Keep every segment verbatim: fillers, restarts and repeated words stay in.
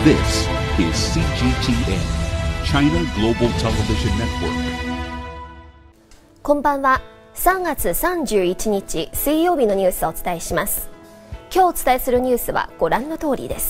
This is シージーティーエヌ, China Global Television Network. こんばんは。さんがつさんじゅういちにち水曜日のニュースをお伝えします。今日お伝えするニュースはご覧の通りです。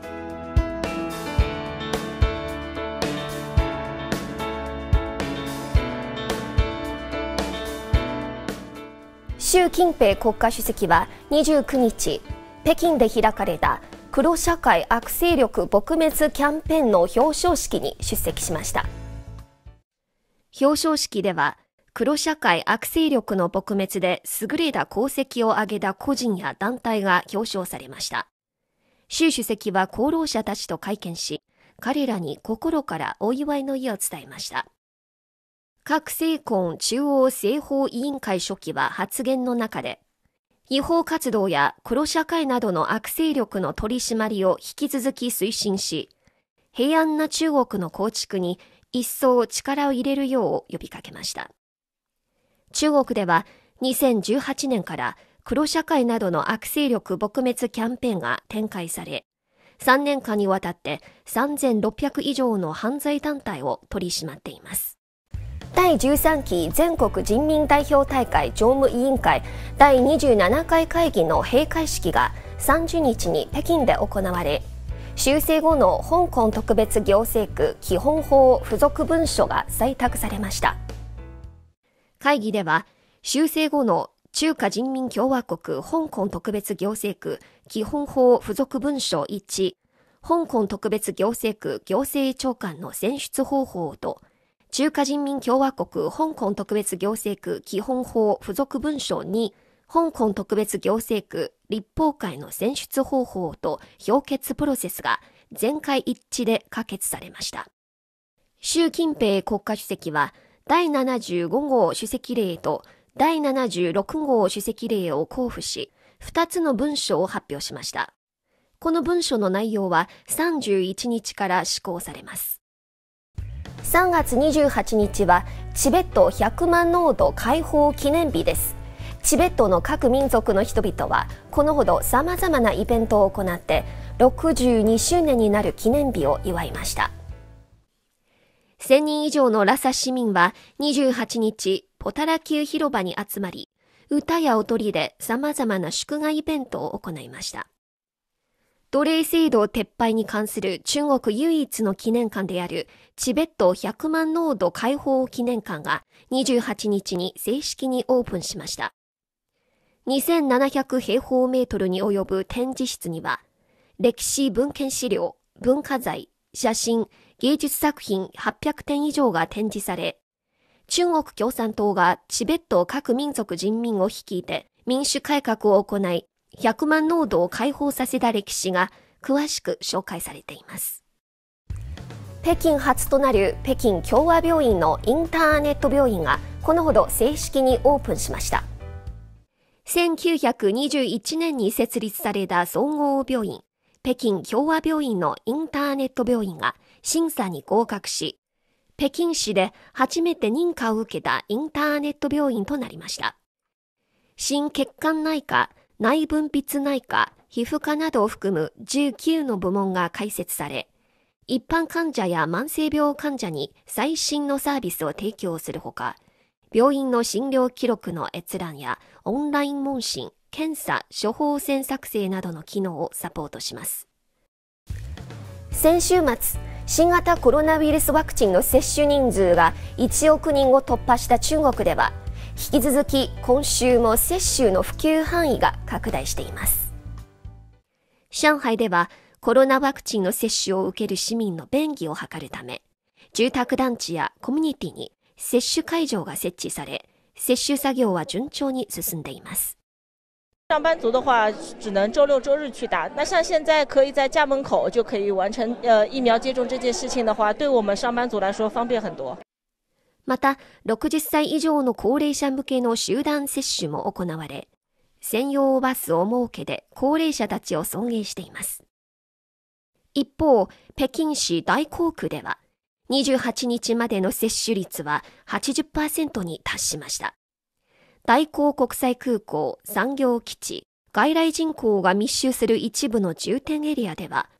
習近平国家主席はにじゅうくにち、北京で開かれた黒社会悪勢力撲滅キャンペーンの表彰式に出席しました。表彰式では、黒社会悪勢力の撲滅で優れた功績を挙げた個人や団体が表彰されました。習主席は功労者たちと会見し、彼らに心からお祝いの意を伝えました。郭正琨中央政法委員会書記は発言の中で、違法活動や黒社会などの悪勢力の取り締まりを引き続き推進し、平安な中国の構築に一層力を入れるよう呼びかけました。中国ではにせんじゅうはちねんから黒社会などの悪勢力撲滅キャンペーンが展開され、さんねんかんにわたってさんぜんろっぴゃくいじょうの犯罪団体を取り締まっています。だいじゅうさんき全国人民代表大会常務委員会だいにじゅうななかい会議の閉会式がさんじゅうにちに北京で行われ、修正後の香港特別行政区基本法付属文書が採択されました。会議では、修正後の中華人民共和国香港特別行政区基本法付属文書いち、香港特別行政区行政長官の選出方法と、中華人民共和国香港特別行政区基本法付属文書に、香港特別行政区立法会の選出方法と評決プロセスが全会一致で可決されました。習近平国家主席はだいななじゅうごごう主席令とだいななじゅうろくごう主席令を公布し、ふたつの文書を発表しました。この文書の内容はさんじゅういちにちから施行されます。さんがつにじゅうはちにちはチベットひゃくまん農土解放記念日です。チベットの各民族の人々はこのほど様々なイベントを行ってろくじゅうにしゅうねんになる記念日を祝いました。せんにん以上のラサ市民はにじゅうはちにちポタラ宮広場に集まり、歌や踊りで様々な祝賀イベントを行いました。奴隷制度撤廃に関する中国唯一の記念館であるチベットひゃくまん農土解放記念館がにじゅうはちにちに正式にオープンしました。にせんななひゃくへいほうメートルに及ぶ展示室には、歴史文献資料、文化財、写真、芸術作品はっぴゃくてん以上が展示され、中国共産党がチベット各民族人民を率いて民主改革を行い、ひゃくまん農土を解放させた歴史が詳しく紹介されています。北京初となる北京協和病院のインターネット病院がこのほど正式にオープンしました。せんきゅうひゃくにじゅういちねんに設立された総合病院、北京協和病院のインターネット病院が審査に合格し、北京市で初めて認可を受けたインターネット病院となりました。心血管内科、内分泌内科、皮膚科などを含むじゅうきゅうの部門が開設され、一般患者や慢性病患者に最新のサービスを提供するほか、病院の診療記録の閲覧やオンライン問診、検査、処方箋作成などの機能をサポートします。先週末、新型コロナウイルスワクチンの接種人数がいちおくにんを突破した中国では、引き続き今週も接種の普及範囲が拡大しています。上海ではコロナワクチンの接種を受ける市民の便宜を図るため、住宅団地やコミュニティに接種会場が設置され、接種作業は順調に進んでいます。 上班族的话只能周六周日去打，那像现在可以在家门口就可以完成呃疫苗接种这件事情的话，对我们上班族来说方便很多。 また、ろくじゅっさい以上の高齢者向けの集団接種も行われ、専用バスを設けて高齢者たちを送迎しています。一方、北京市大興区では、にじゅうはちにちまでの接種率は はちじゅっパーセント に達しました。大興国際空港、産業基地、外来人口が密集する一部の重点エリアでは、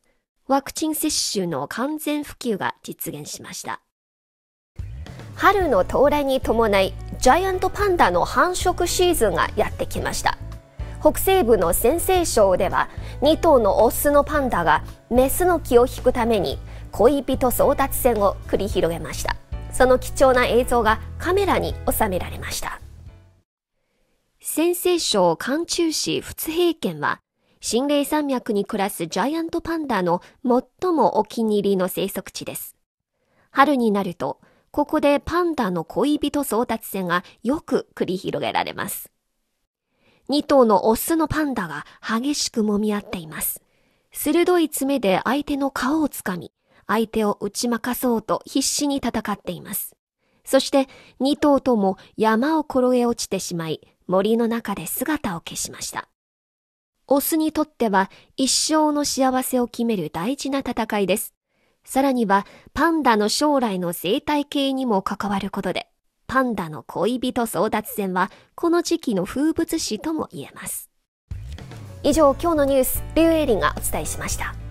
ワクチン接種の完全普及が実現しました。春の到来に伴い、ジャイアントパンダの繁殖シーズンがやってきました。北西部の陝西省では、に頭のオスのパンダがメスの気を引くために恋人争奪戦を繰り広げました。その貴重な映像がカメラに収められました。陝西省甘州市仏平県は、秦嶺山脈に暮らすジャイアントパンダの最もお気に入りの生息地です。春になると、ここでパンダの恋人争奪戦がよく繰り広げられます。に頭のオスのパンダが激しく揉み合っています。鋭い爪で相手の顔をつかみ、相手を打ち負かそうと必死に戦っています。そしてに頭とも山を転げ落ちてしまい、森の中で姿を消しました。オスにとっては一生の幸せを決める大事な戦いです。さらにはパンダの将来の生態系にも関わることで、パンダの恋人争奪戦はこの時期の風物詩とも言えます。以上、今日のニュース、リュウエイリンがお伝えしました。